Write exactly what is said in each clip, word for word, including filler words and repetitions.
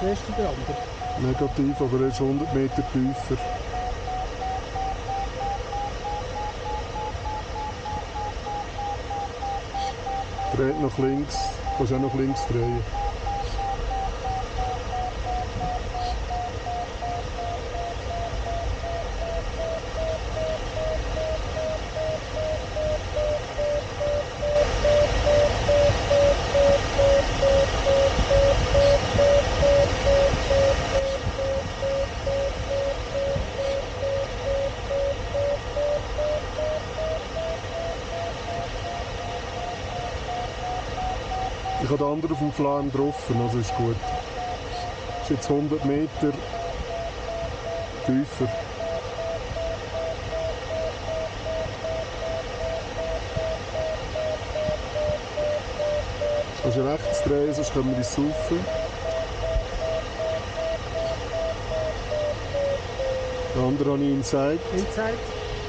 erste der andere. Negativ, aber er ist hundert Meter tiefer. Dreht nach links, kannst auch nach links drehen. Ich habe den anderen auf dem Flan getroffen, also ist gut. Das ist jetzt hundert Meter tiefer. Jetzt kannst du rechts drehen, sonst können wir ins Saufen. Den anderen habe ich inside. Inside.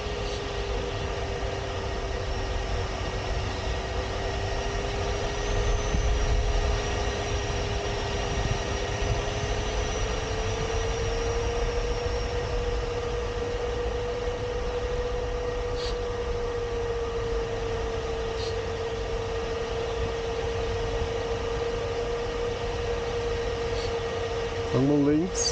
Gang mal links.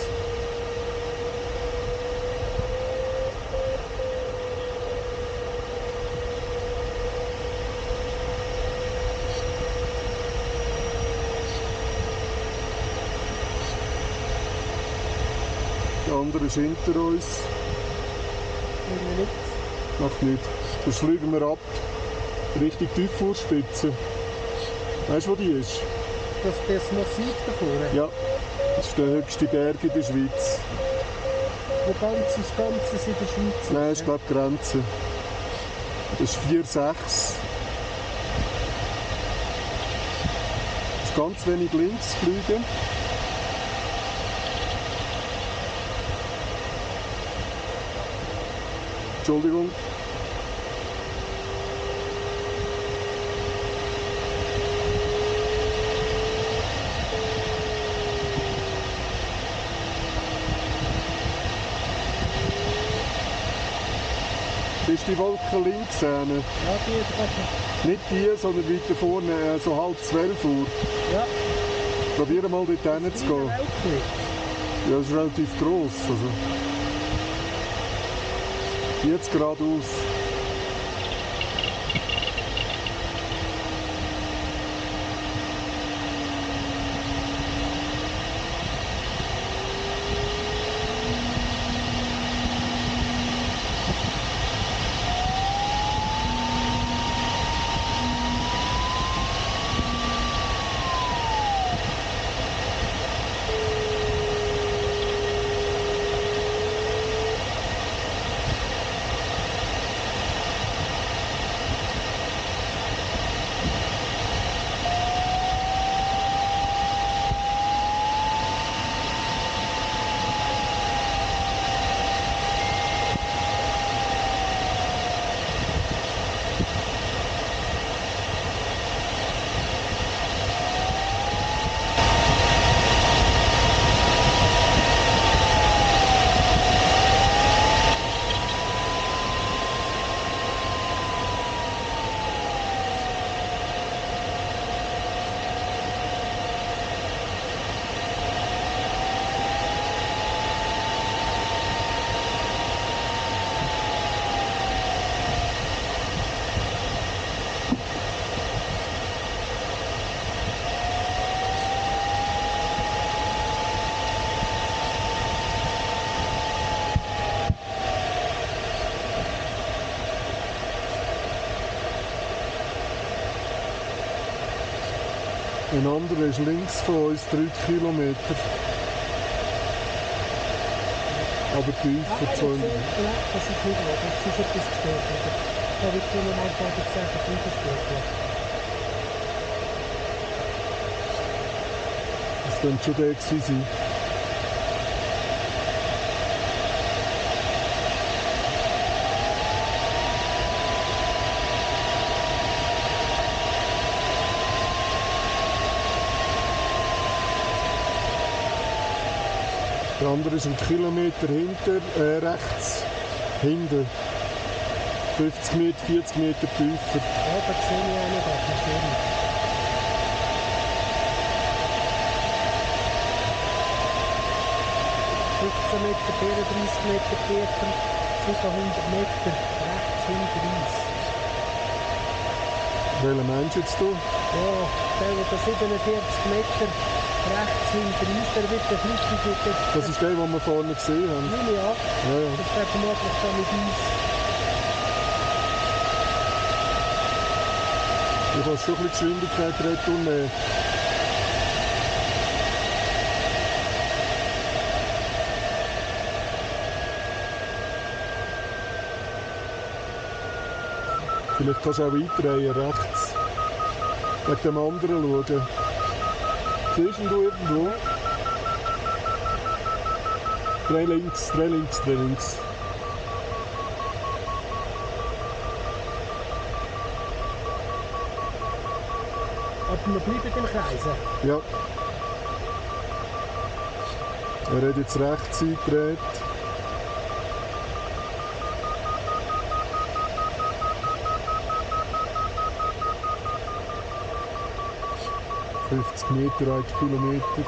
Der andere ist hinter uns. Nichts. Macht nichts. Dann fliegen wir ab. Richtung Tiefvorspitze. Weißt du, wo die ist? Das, das Massiv da vorne? Ja. Das ist der höchste Berg in der Schweiz. Wo ganz, das Ganze in der Schweiz? Nein, ich glaube Grenze. Das ist vier Komma sechs. Das ist ganz wenig links fliegen. Entschuldigung. Ist die Wolke links? Äh, Ja, die ist nicht die, sondern weiter vorne, äh, so halb zwölf Uhr. Ja. Probier mal dort hin zu gehen. Ja, das ist relativ gross. Also. Jetzt geradeaus. Ein anderer ist links von uns, drei Kilometer. Aber tiefer, zweihundert. Ja, das ist nicht wahr. Das ist etwas gestört wieder. Da wird schon am Anfang gesagt, dass nicht gestört wird. Das könnte schon der gewesen sein. Der andere ist einen Kilometer hinter, äh, rechts hinter. fünfzig Meter, vierzig Meter tiefer. Ja, da sehe ich auch nicht, das ist schön. fünfzehn Meter, vierunddreißig Meter tiefer, siebenhundert Meter rechts hinter uns. Welchen meinst du jetzt? Du? Ja, der, der siebenundvierzig Meter rechts hinter uns, der wird der Flüchtige. Das ist der, den wir vorne gesehen haben. Ja, ja. Ja, ja. Das ist der vermutlich da mit uns. Du kannst schon ein bisschen Geschwindigkeit retour nehmen. Vielleicht kannst du auch eindrehen, rechts. Wegen dem anderen schauen. Siehst du irgendwo? Drei links, drei links, drei links. Aber wir bleiben im Kreisen. Ja. Er hat jetzt rechts eingedreht. fünfzig Meter, ein Kilometer.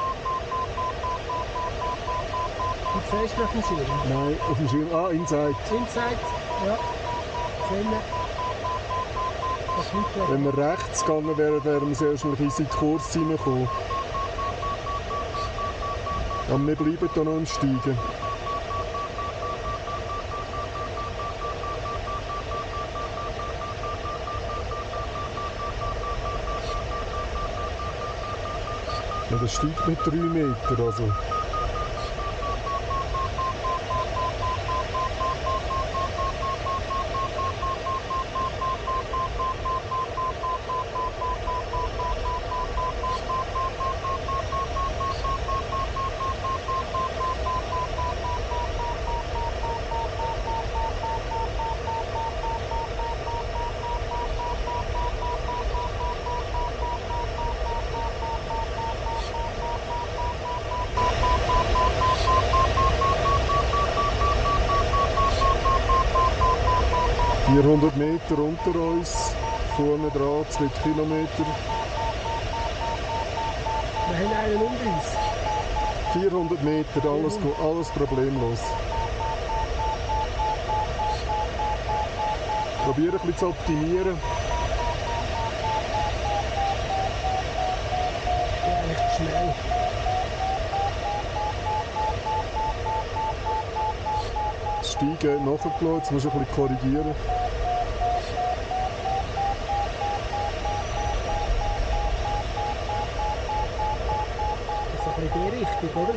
Und siehst du nach dem Schirm? Nein, auf dem Schirm. Ah, inside. Inside, ja. Sehen wir. Das liegt Wenn wir rechts gegangen wären, wären wir sehr schnell in den Kurs reingekommen. Aber wir bleiben hier noch am Steigen. Ja, das steigt mit drei Meter. Also. vierhundert Meter unter uns, vorne dran zwei Kilometer. Wir haben einen unter uns. vierhundert Meter, alles, alles problemlos. Probiere ein bisschen zu optimieren. Ja, echt schnell. Das Steigen nachgelassen, jetzt musst du ein bisschen korrigieren. Das ist ein bisschen die Richtung, oder?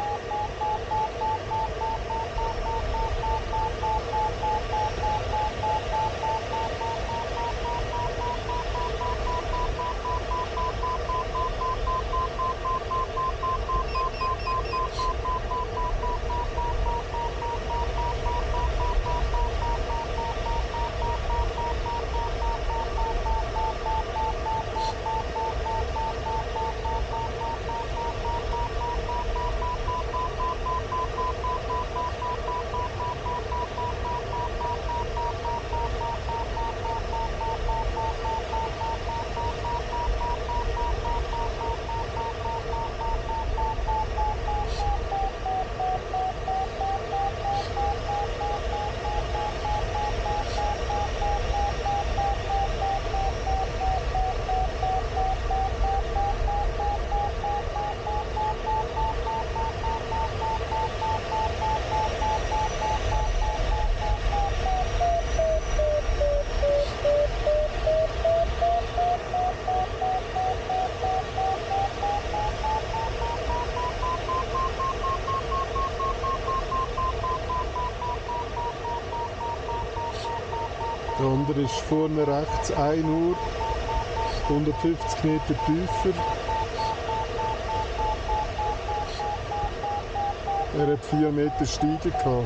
Der andere ist vorne rechts ein Uhr, hundertfünfzig Meter tiefer. Er hat vier Meter Steigen gehabt.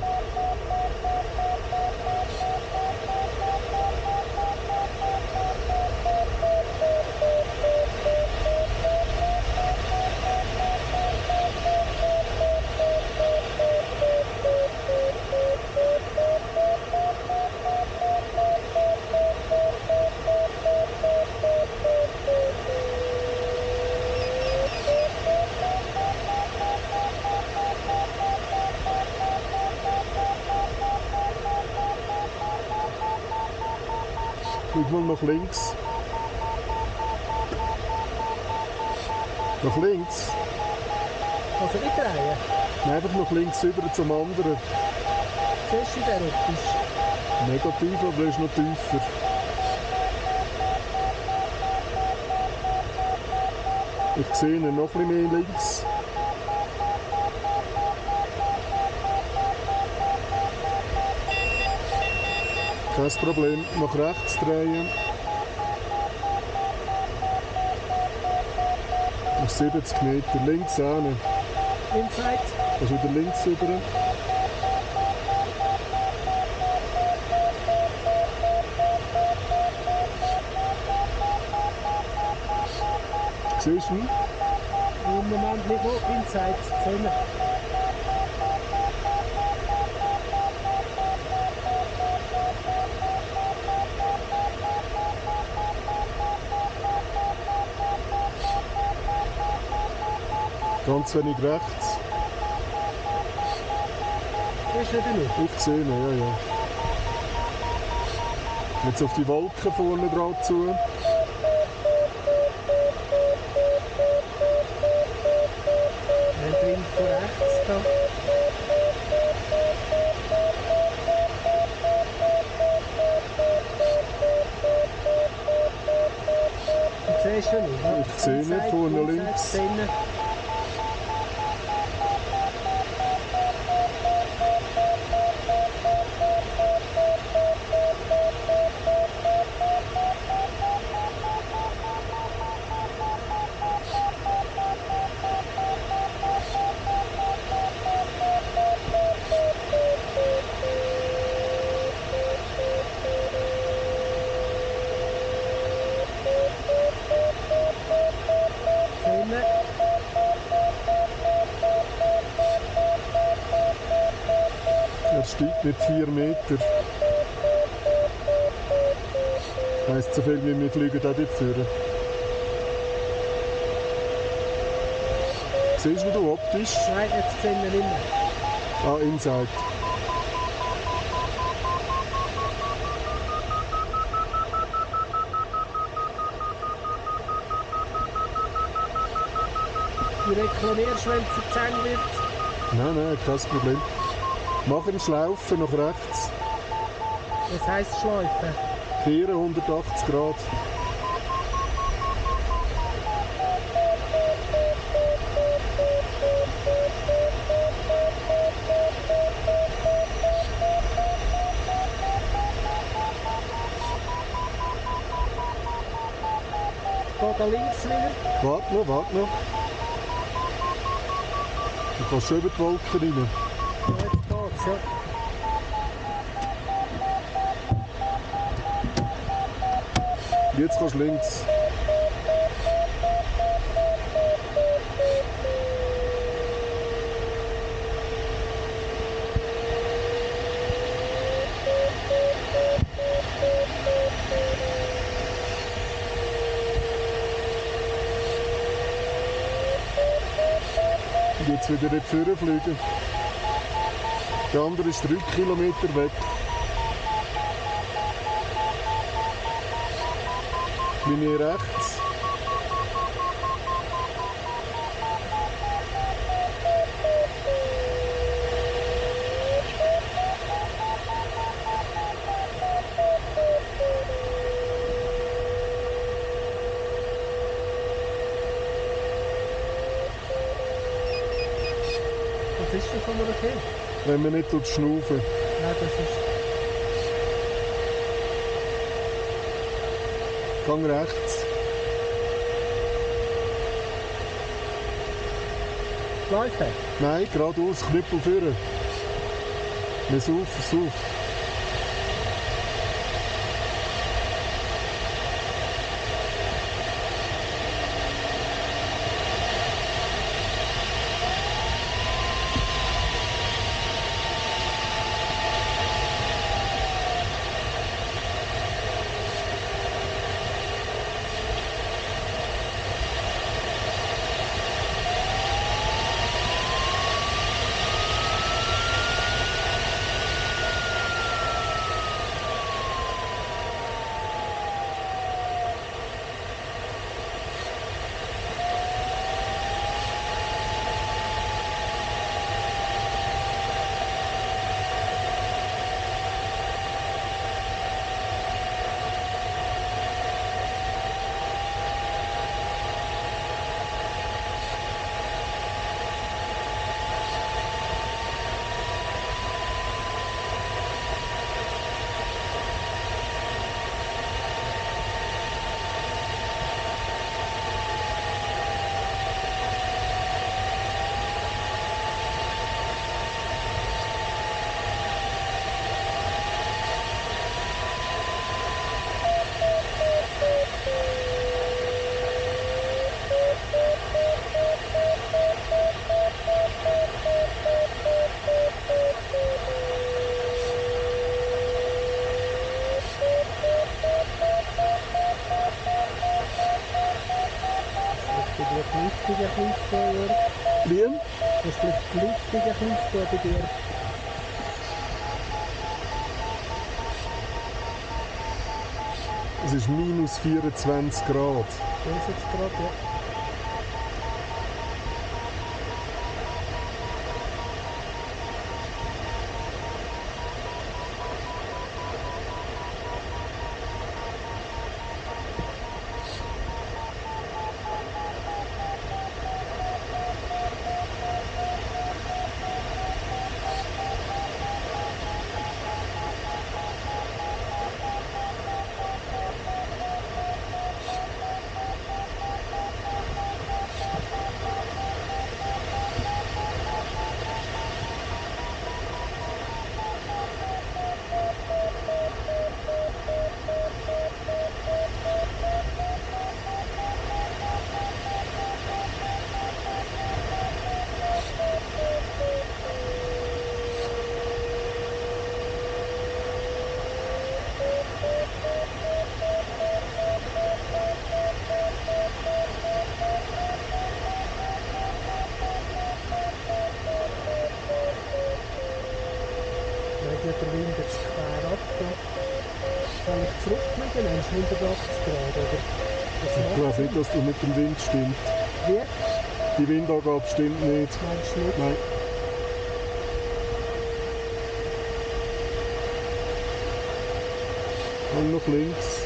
Schau mal nach links. Nach links? Also nicht drehen. Nein, einfach nach links über zum anderen. Siehst du den optisch? Negativ, aber er ist noch tiefer. Ich sehe ihn noch ein bisschen mehr links. Kein Problem, nach rechts drehen. Auf siebzig Meter, links hin. Inside. Also wieder links rüber. Siehst du ihn? Im Moment nicht hoch, inside. Sehen wir. Ganz wenig rechts. Ist nicht genug. Ich sehe ihn, ja, ja. Jetzt auf die Wolken vorne dran zu. Dann drin von rechts da. Du siehst ihn nicht, ne? Ich sehe ihn Inside, vorne inside, links. drinnen. Drinnen. Er steigt mit vier Meter. Heisst so viel wie wir fliegen auch dort führen. Siehst du ihn optisch? Nein, jetzt sehen wir nicht mehr. Ah, inside. Du reklamierst, wenn es zu eng wird. Nein, nein, kein Problem. Mach einen Schlaufen nach rechts. Was heisst Schleifen? Kehren hundertachtzig Grad. Geht da links wieder. Warte noch, warte noch. Du kannst schon über die Wolken rein. Ja, jetzt geht's, ja. Jetzt kannst du links. Und jetzt wieder dort vorne fliegen. Der andere ist drei Kilometer weg. Linie rechts. Was ist das von mir okay? Wenn man nicht schnaufen. Nein, das ist... Gang rechts. Schleifen. Nein, geradeaus, Knüppel führen. Wir saufen, saufen. vielleicht die Lüftung ein bisschen aufgehen, Wie? Jörg? Muss vielleicht die Lüftung ein bisschen aufgehen bei dir? Es ist minus vierundzwanzig Grad. Das ist jetzt gerade, ja. Ja, der Wind jetzt schwer ab. Soll ich zurückfliegen? Meinst du hundertachtzig Grad? Oder? Was Ich macht glaube sie? nicht, dass das mit dem Wind stimmt. Wie? Die Windangabe stimmt nicht. Meinst du nicht? Nein. Und noch links.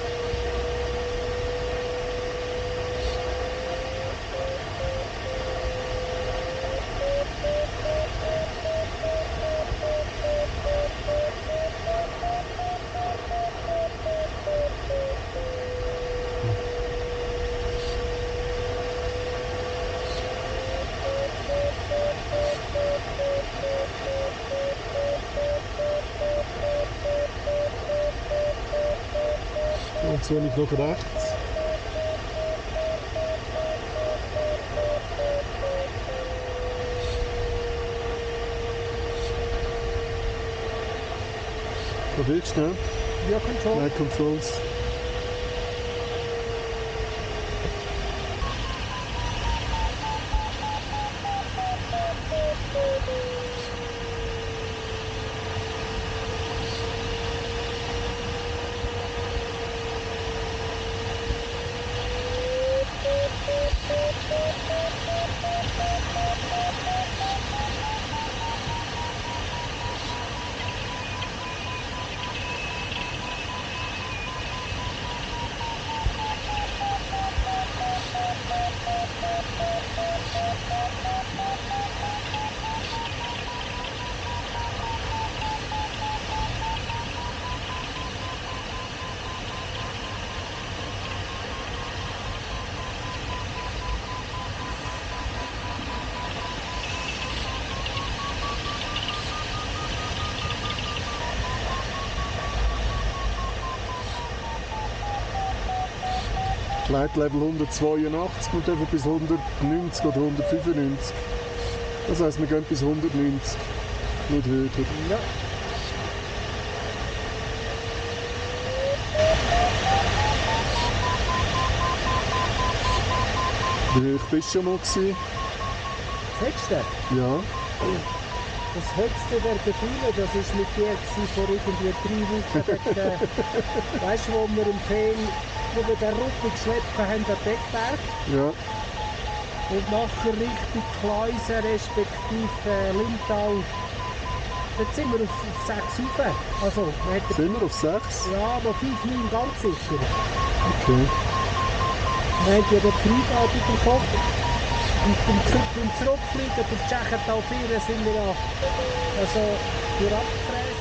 Und so nicht noch rechts. Da willst du, ne? Ja, Control. Night Controls. Leitlevel hundertzweiundachtzig und dürfen bis hundertneunzig oder hundertfünfundneunzig. Das heisst, wir gehen bis hundertneunzig, nicht höher. Ja. Wie hoch bist du schon mal gewesen? Das Höchste? Ja. Das Höchste der Gefühle, das ist mit dir gewesen vor irgendwie drei Wochen. Dort, äh, weißt du, wo wir im Fan, wo wir den Rücken geschleppt haben, den Deckberg. Ja. Und nachher Richtung Kleisen, respektive äh, Lindau. Dort sind wir auf, auf sechs rauf. Also, wir hätten, Sind wir auf sechs? ja, noch fünf, neun ganz sicher. Okay. Wir haben ja den Freigabe bekommen. Und beim, Zurück, beim Zurückfliegen durch Tschechental vier sind wir ja also durchgefräst.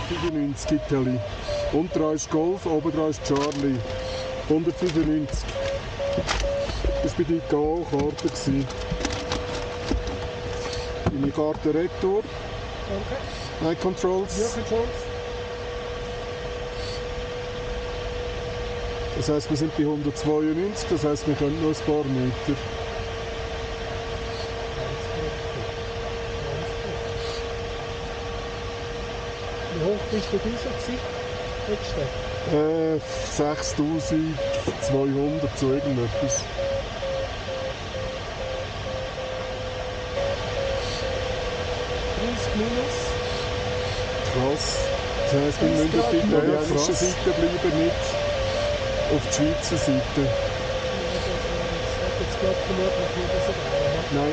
hundertfünfundneunzig Italy. Unten dran ist Golf, oben dran ist Charlie. hundertfünfundneunzig. Das war bei der I K A-Karte. Meine Karte Retour. Okay. Eye Controls. Ja, Controls. Das heisst, wir sind bei hundertzweiundneunzig, das heisst, wir können noch ein paar Meter. Wie hoch bist du schon gewesen? Letzte? Äh, sechstausendzweihundert, so irgendetwas. dreißig minus. Krass. Das heisst, wir müssen auf die italienische Seite bleiben, nicht auf die Schweizer Seite. Ja, das hat jetzt gerade vermutlich nicht so geil. Nein.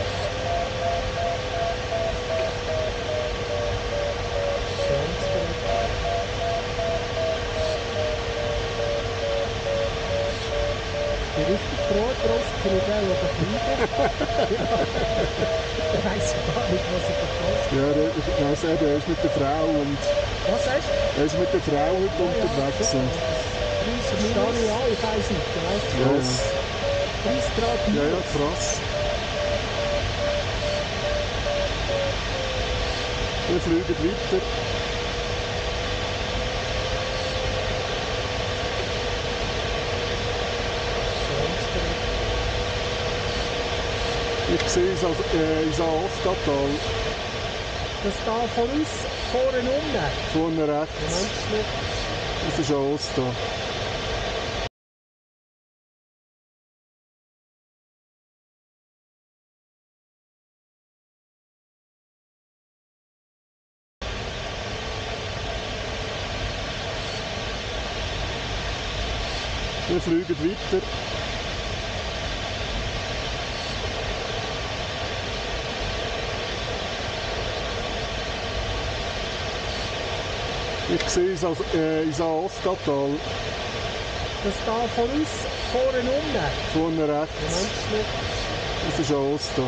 Ich bin richtig froh drauf, für ich will oder fliegen. Ich weiss gar nicht, was ich verpasst. Ja, er, ich weiss eben, er ist mit der Frau und Was sagst du? er ist mit der Frau heute unterwegs. Ja, Und dreißig stehe ich an, ich weiss nicht, weißt du? ja, dreißig Grad ja, ja, minus. krass. Wir fliegen weiter. Ich sehe es als äh, ins Aostatal, Das da von uns vorne unten. vorne Moment, rechts. schnell. Das ist Aosta. Wir fliegen weiter. Ich sehe es als äh, ins Aostatal, Das da von uns vorne unten. vorne Moment, rechts. schnell. Das ist Aosta.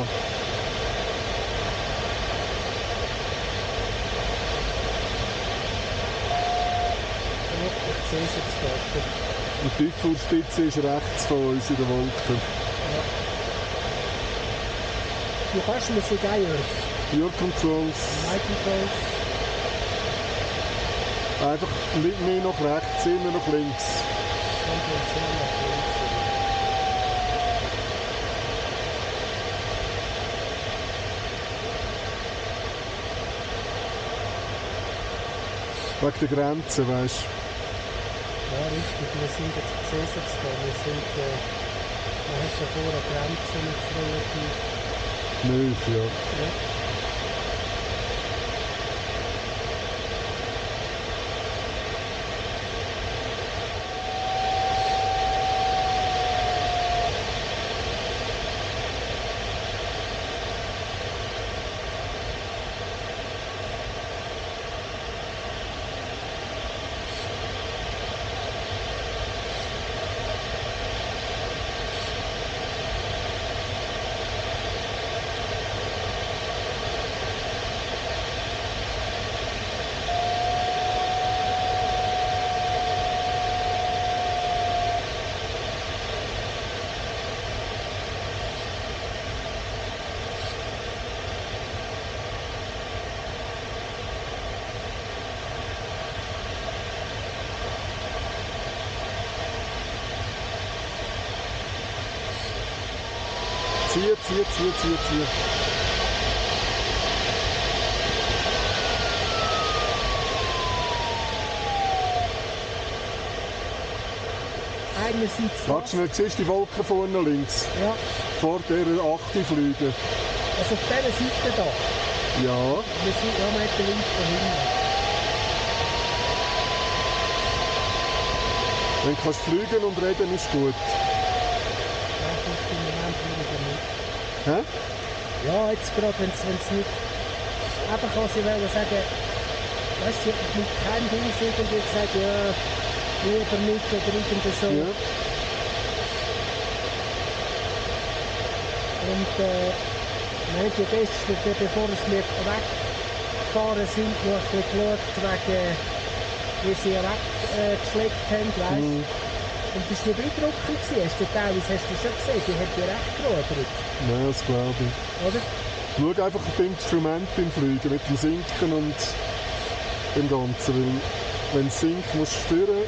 Ich sehe es jetzt dort. Und die Tiefenspitze ist rechts von uns in der Wolke. Du kannst mir sie geiern. Your Controls. My Controls. Einfach nicht mehr nach rechts, immer nach links. Konvention nach links. Wegen der Grenze, weißt du. Ja, richtig. Wir sind jetzt, ich sehe es jetzt da. Wir sind, äh, wir haben schon vor der Grenze mit relativ. Nöch, ja. Ja. Zieh, zieh, zieh, zieh, zieh. Einerseits Warte schnell, siehst du die Wolke vorne links? ja, Vor dieser achte Flüge. also auf dieser Seite da. Ja. Wir sind ja Meter links von hinten. Wenn du kannst fliegen und reden, ist gut. Ja, ich muss im Moment weniger nicht. Hä? Ja, jetzt gerade, wenn es nicht. Eben kann sie wollen sagen, weißt du, mit keinem Ding irgendwie gesagt, ja, lieber nicht oder irgendwie so. Ja. Und äh, wir haben ja gestern, bevor es mir weg gefahren sind, noch ein bisschen geschaut, wegen, wie sie weggeschleppt haben, weißt? Mhm. Und das war noch beeindruckend. Hast du teilweise hast du schon gesehen, die hat ja recht gerudert, Ja, das glaube ich. oder? Schau einfach auf die Instrumente beim Fliegen, mit dem Sinken und dem Ganzen. Weil wenn es sinkt, musst du steuern.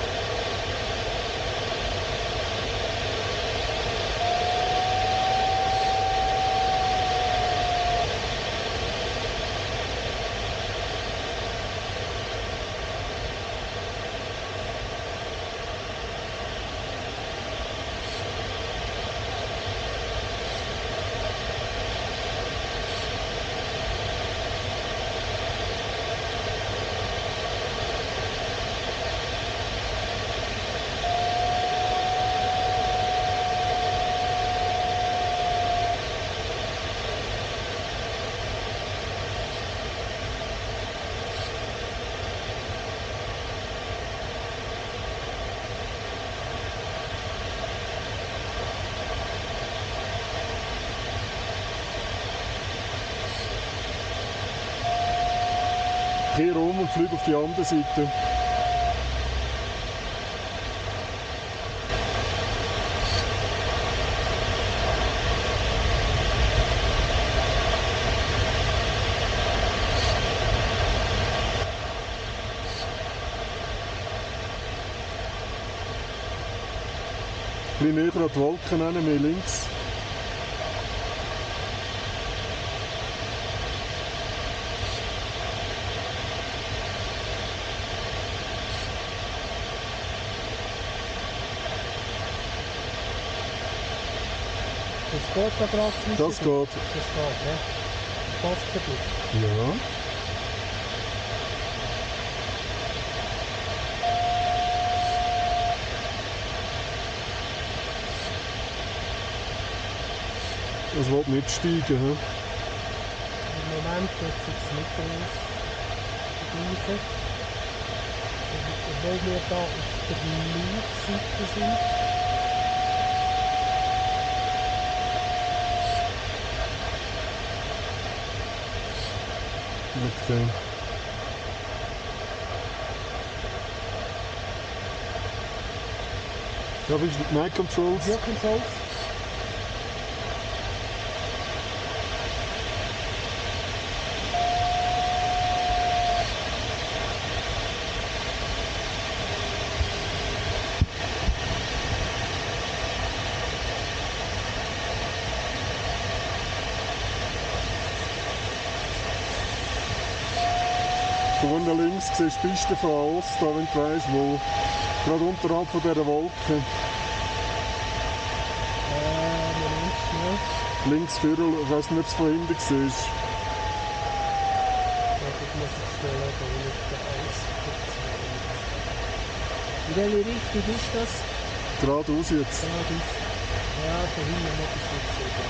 Kehr um und flieg auf die andere Seite. Ein bisschen näher an die Wolken ran, mehr links. Das geht da gerade zwischen. Das geht. Das geht, ja. Passt für dich. Ja. Das will nicht steigen. He? Im Moment geht es jetzt nicht groß. Gleiche. Obwohl wir da auf der Linksseite sind. Okay. Ja, wie ist Night Controls? Ja, Controls. Vorne links siehst du die Piste von Aosta, wenn du weißt, wo. Gerade unterhalb von dieser Wolke. Äh, Moment, schnell. Links vorne, ich weiß nicht, ob du es von hinten siehst. Ja, das muss ich schnell schauen, wenn ich da alles verzweige. In welche Richtung ist das? Geradeaus jetzt. Da ist. Ja, da hinten muss ich nicht sehen.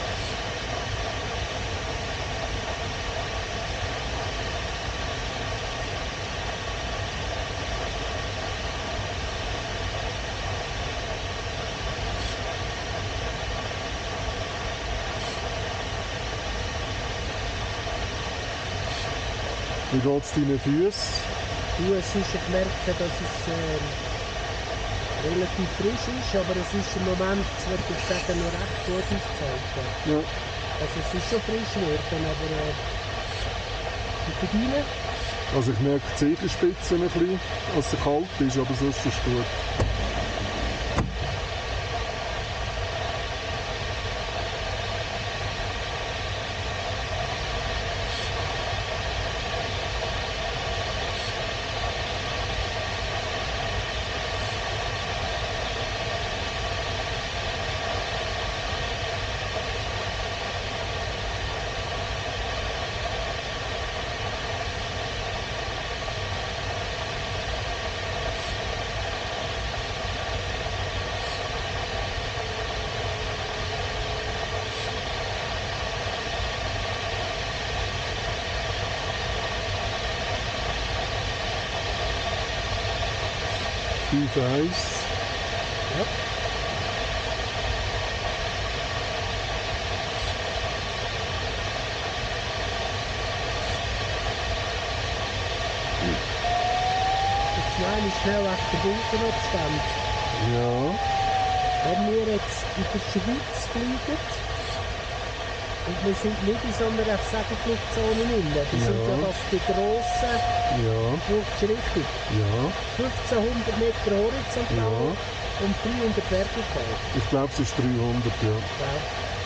Wie geht es deinen Füßen? Du, es ist ich merke, dass es ähm, relativ frisch ist, aber es ist im Moment, würde ich sagen, noch recht gut ausgehalten. Ja. Also es ist schon frisch geworden, aber äh, und bei Ihnen? Also ich merke die Zehenspitzen ein bisschen, als es kalt ist, aber sonst ist es gut. fünf eins. Ja. Nein, ist schnell weg der Wolkenabstand. Ja. Wenn wir jetzt in der Schweiz fliegen, und wir sind nicht in so einer Segelflugzone drin, das Ja. sind ja das die grossen, Ja. wirklich richtig, Ja. fünfzehnhundert Meter horizontal Ja. und dreihundert vertikal. Ich glaube, es ist dreihundert, ja. Ja.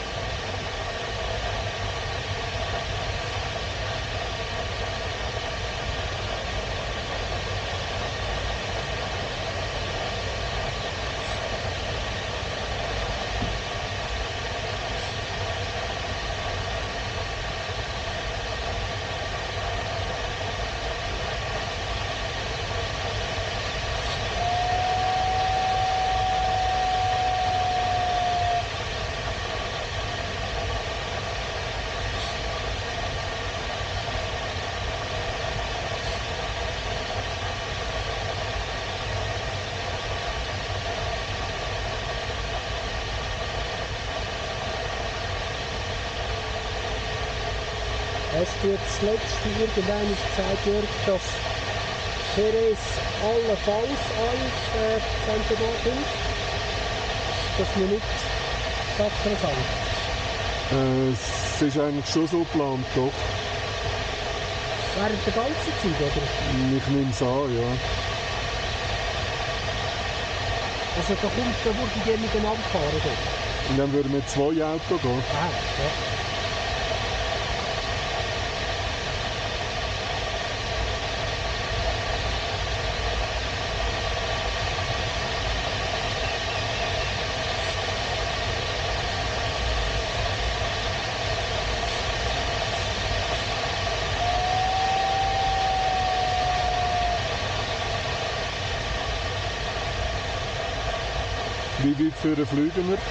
Hast du jetzt das letzte irgendwann gesagt, Jörg, dass Perez allenfalls auf äh, Santa kommt? Dass wir nicht Sachen sagen? Äh, es ist eigentlich schon so geplant, doch. Während der ganzen Zeit, oder? Ich nehme es an, ja. Also da kommt, da würde die miteinander fahren. Dort. Und dann würden wir zwei Autos gehen. Ah, ja. Wie weit führen fliegen wir?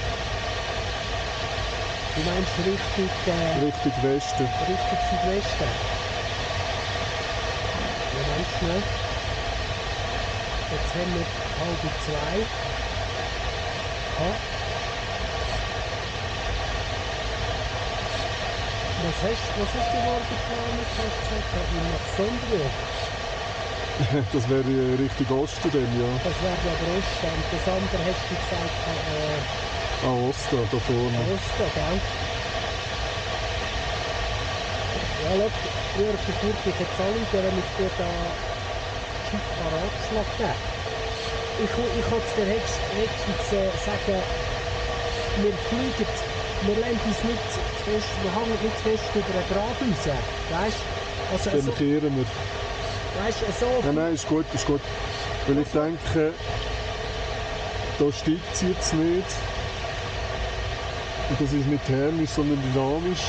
Du meinst Richtung, äh, Richtung Westen. Richtung Südwesten? Moment schnell. Jetzt haben wir halb zwei. Ja. Was hast, was hast du morgen geplant? Hast du gesagt, nach Sondrio? Das wäre äh, Richtung Osten dann, ja. Das wäre ja der Osten. Und das andere hast du gesagt, äh, Ah, Osten, da vorne. Osten, gell? Ja, schau, Jörg, ich würde dich jetzt anrufen, wenn ich dir da einen Ratschlag gebe. Ich, ich kann es dir höchst- höchstens äh, sagen, wir fliegen, wir lassen uns nicht zu fest, wir hängen nicht zu fest über einen Grad raus. Weißt du? Also, Dann so, kehren wir. weißt, du, so Nein, nein, ist gut, ist gut. Weil ich denke, da steigt es jetzt nicht. Und das ist nicht thermisch, sondern dynamisch.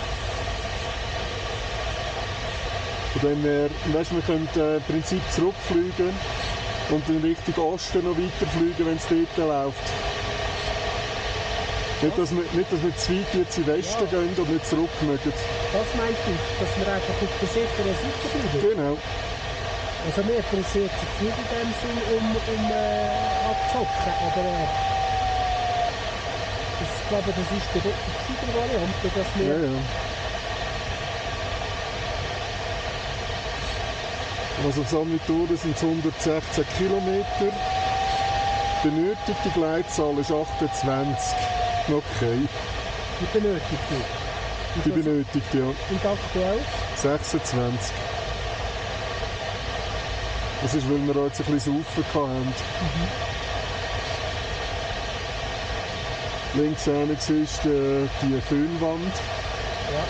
Und dann wäre, weißt du, wir können äh, im Prinzip zurückfliegen und in Richtung Osten noch weiterfliegen, wenn es dort läuft. Nicht, dass wir, nicht, dass wir zu weit jetzt in den Westen Ja. gehen und nicht zurück mögen. das meinst du, dass wir einfach auf der sicheren Seite bleiben? Genau. Also mir interessiert es jetzt nicht in dem Sinn, um, um äh, abzocken, aber äh, das, ich glaube, das ist die gescheite Variante, dass wir... Ja, ja. Also auf Sanvitore sind es hundertsechzehn Kilometer. Die benötigte Gleitzahl ist achtundzwanzig. Okay, Die benötigte. die benötigte, ja. Und aktuell? sechsundzwanzig. Das ist, weil wir jetzt ein bisschen saufen hatten. Links hinten siehst du die, die Föhnwand. Ja.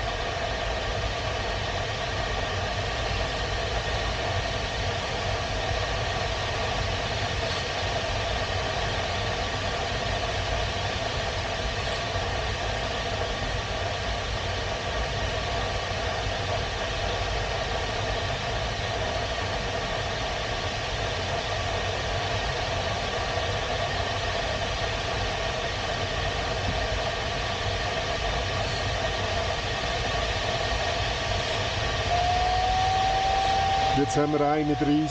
Jetzt haben wir einunddreißig,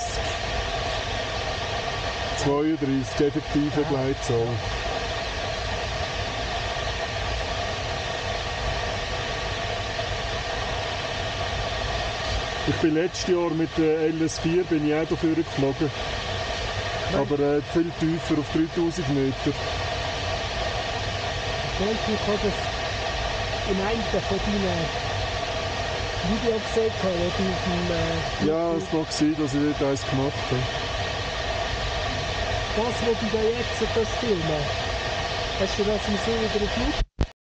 zweiunddreißig effektive Ja. Gleitzahl. Ich bin letztes Jahr mit der L S vier bin ich auch dafür geflogen. Aber äh, viel tiefer, auf dreitausend Meter. Ich denke, ich habe das in einem von deinen Videos gesehen, wo du auf dem... Äh, Ja, es mag sein, dass ich dort eins gemacht habe. Das, was du da jetzt das filmen, hast du das im Sinn wieder auf YouTube?